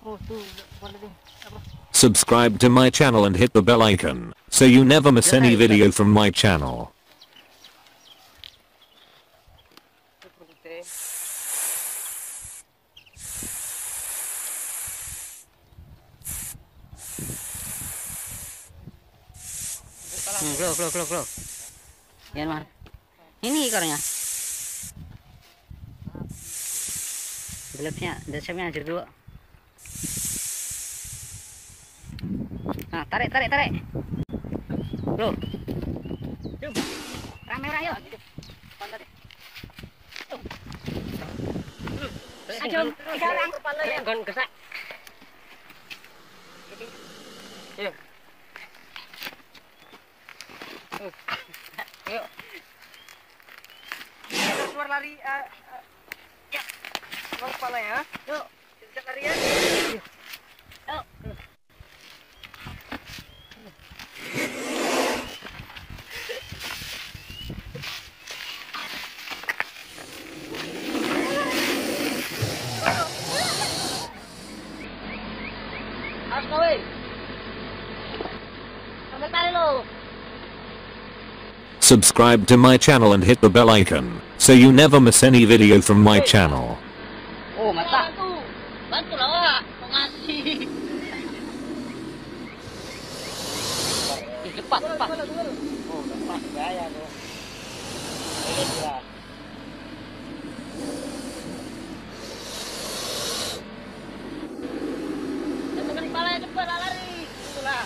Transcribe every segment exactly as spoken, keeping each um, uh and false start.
Subscribe to my channel and hit the bell icon so you never miss any video from my channel. Hmm, keluar, keluar, keluar, keluar. Yan man. Ini ikarnya. Gelapnya, dasarnya aja dua. Nah, tarik, tarik, tarik. Loh. Rame orang yuk. Ayo, sekarang kepala ya. Gon kesak. Yuk. Yuk. Keluar lari. Uh, uh, ya. Keluar kepala ya. Yuk. Kita lari ya. Yuk. Yuk. Subscribe to my channel and hit the bell icon so you never miss any video from my channel. Oh, mata. Bantu lah, ngasih. Cepat, cepat. Oh, cepat bahaya tuh. Cepat kepala cepat lari. Itulah.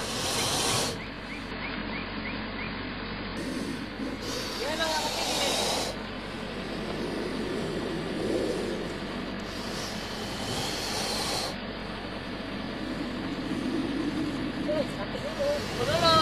Dulu.